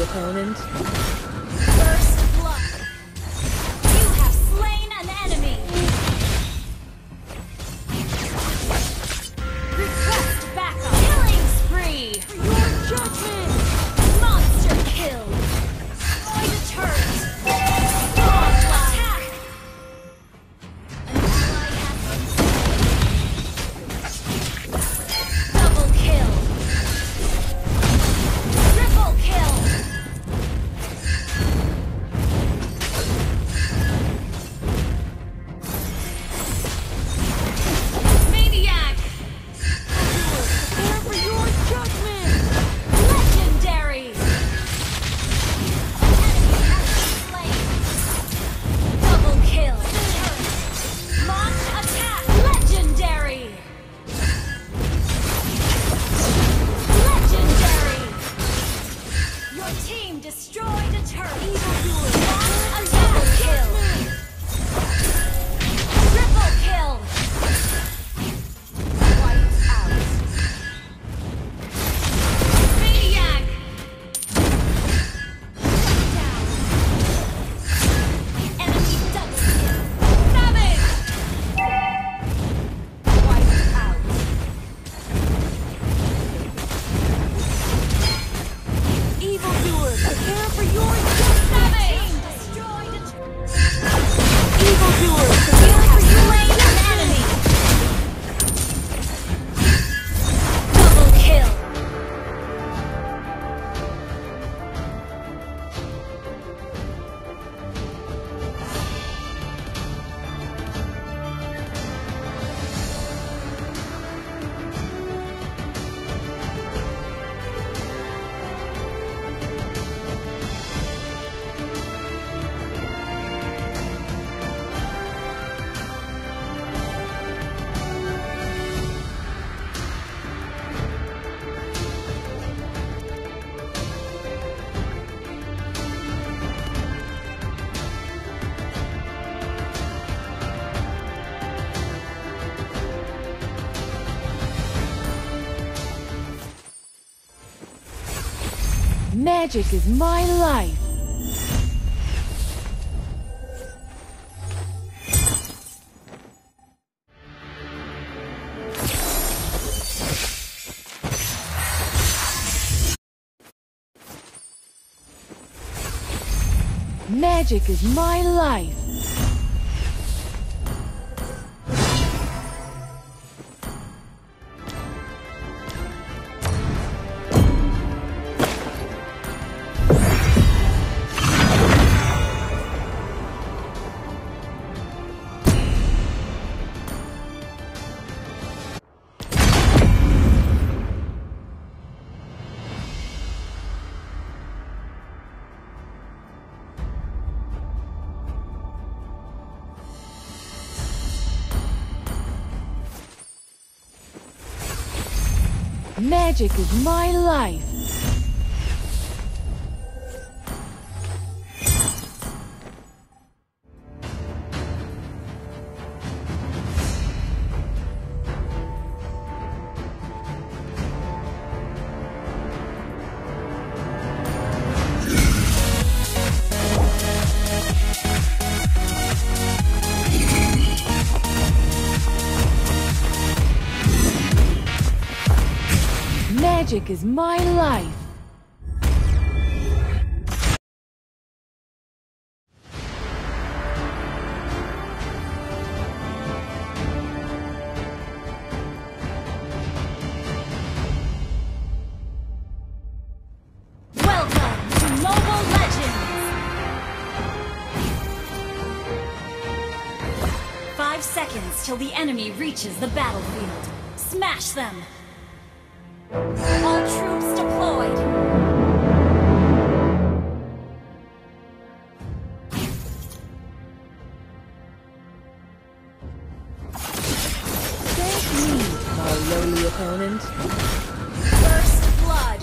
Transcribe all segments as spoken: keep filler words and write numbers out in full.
opponent. First blood. You have slain an enemy. Request backup. Killing spree. For your judgment. Monster kill. Destroy the turret. Godlike. Attack. An ally has been slain. Double kill. Triple kill. Maniac. Prepare for your judgment. Legendary. Enemy has been slain. Double kill. Launch attack. Legendary. Legendary. Your team destroyed a turret. Evildoer. Launch a double kill. Triple kill. Wiped out. Maniac. Down. Enemy double kill. Savage. Wiped out. Evildoer, prepare for your savage. Destroyed a turret. Evildoer, prepare for your slain an enemy. Double kill. Magic is my life. Magic is my life. Magic is my life. Magic is my life. Welcome to Mobile Legends! Five seconds till the enemy reaches the battlefield. Smash them! All troops deployed! Thank me, my lowly opponent. First blood!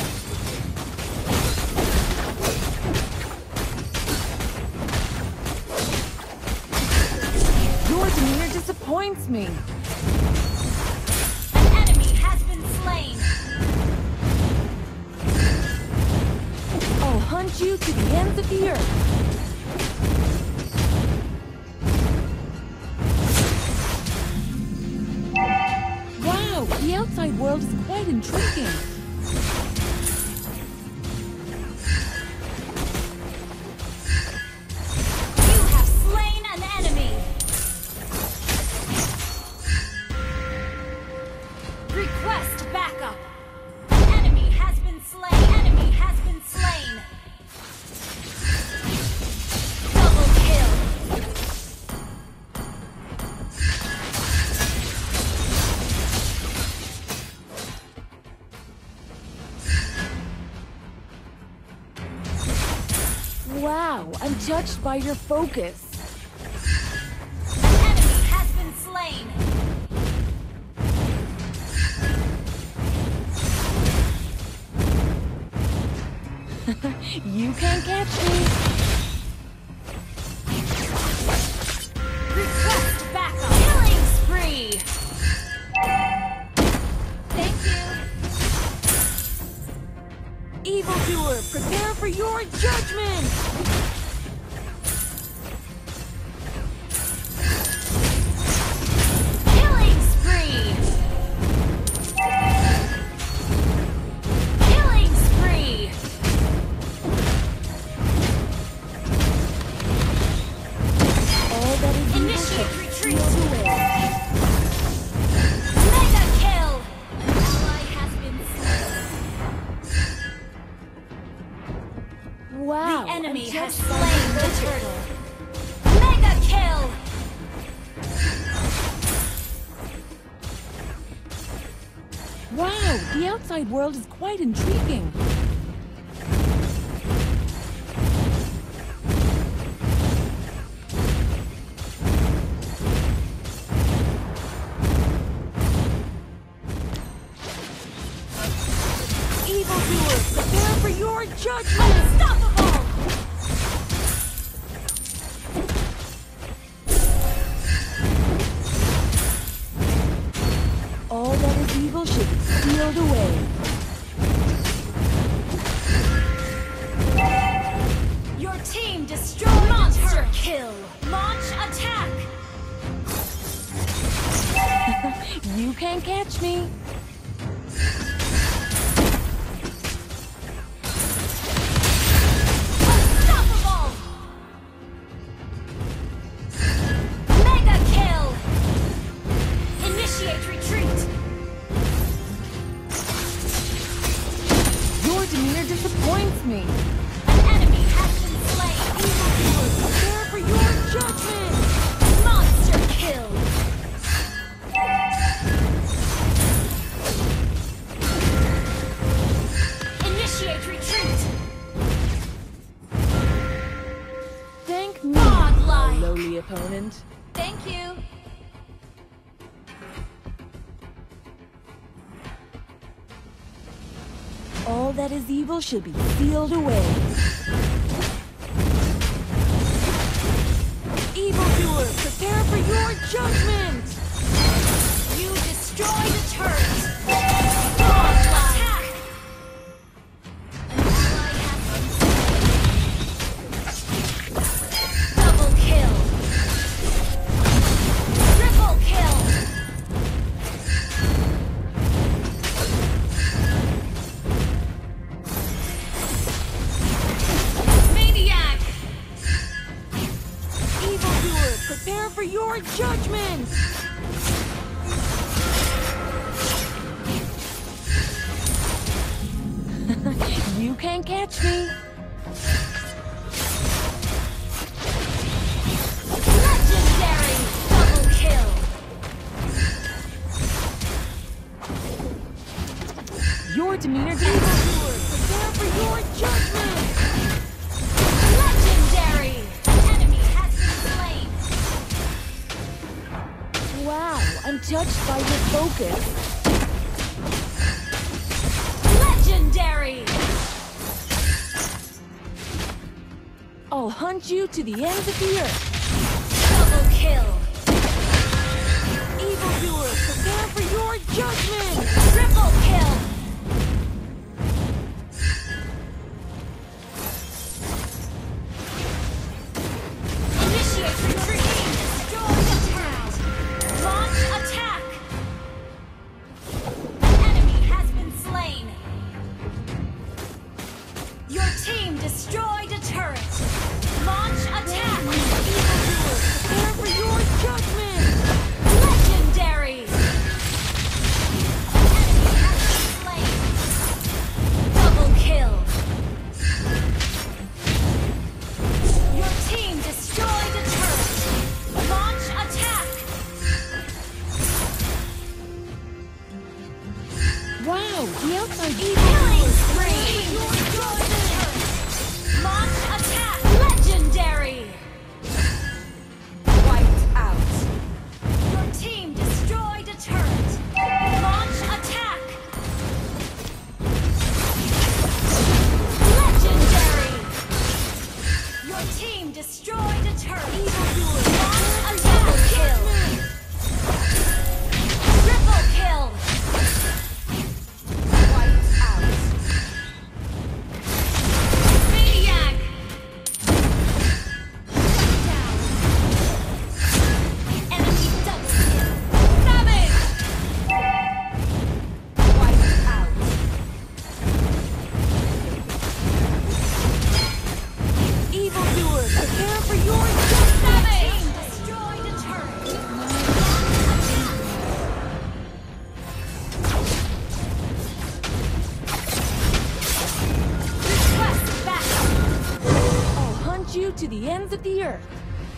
Your demeanor disappoints me. An enemy has been slain! Oh, hunt you to the ends of the earth. Wow, the outside world is quite intriguing. You have slain an enemy. Request backup. An enemy has been slain. Enemy has been slain. Double kill. Wow, I'm touched by your focus. An enemy has been slain. You can't catch me. Request backup. Killing spree. Thank you. Evildoer, prepare for your judgment! Killing spree. Killing spree. All that is evil Initiate shall retreat. steal away. Mega kill. An ally has been slain. Wow, The enemy I'm has touched by slain your the focus. turtle. Mega kill. Wow, the outside world is quite intriguing. Evildoer, prepare for your judgment! Unstoppable. All that is evil should be sealed away. Your team destroyed monster kill. Launch attack. You can't catch me. Unstoppable. Mega kill. Initiate retreat. Your demeanor disappoints me. An enemy has been slain. Evildoer, prepare for your judgment! Monster kill. Initiate retreat. Thank me, Godlike. my lowly opponent. Thank you. All that is evil should be sealed away. Evildoer, prepare for your judgment! You destroyed a turret. Godlike. An ally has been slain. Double kill. Triple kill. Maniac. Evildoer, prepare for your judgment! You can't catch me. Legendary. Double kill. Your demeanor Evildoer, prepare for your judgment! Legendary. An enemy has been slain. Wow, I'm touched by your focus. Legendary. I'll hunt you to the ends of the earth. Double kill. Evildoer, prepare for your judgment! Triple kill. Your team destroyed a turret. Launch attack. Evildoers, prepare for your judgment! Legendary. An enemy has been slain. Double kill. Your team destroyed a turret. Launch attack. Wow, the outside Killing spree. Destroyed a turret. Launch attack. Legendary. wiped out. Your team destroyed a turret. Launch attack. Legendary. Your team destroyed a turret. Evildoers, Launch attack. Kill. Triple kill. wiped out. Maniac. Down. Enemy double kill. Savage. Wiped out. Evildoers, prepare for your judgment! Team destroyed a turret. Request backup. I'll hunt you to the ends of the earth.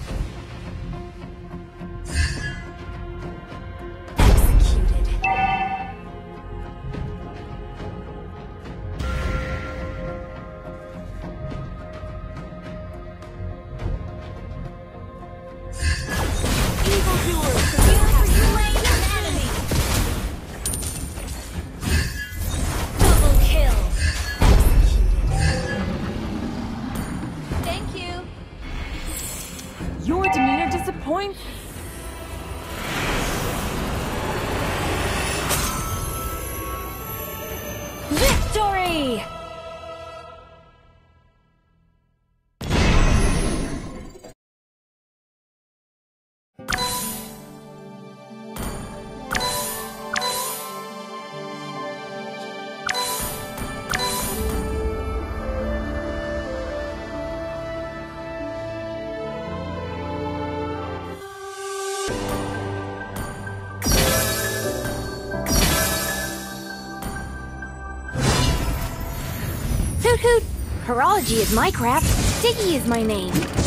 Executed. Evildoers, You prepare have for your slain an enemy. Double kill. Executed. Thank you. Your demeanor disappoints. Victory! Hoot hoot! Horology is my craft. Diggy is my name.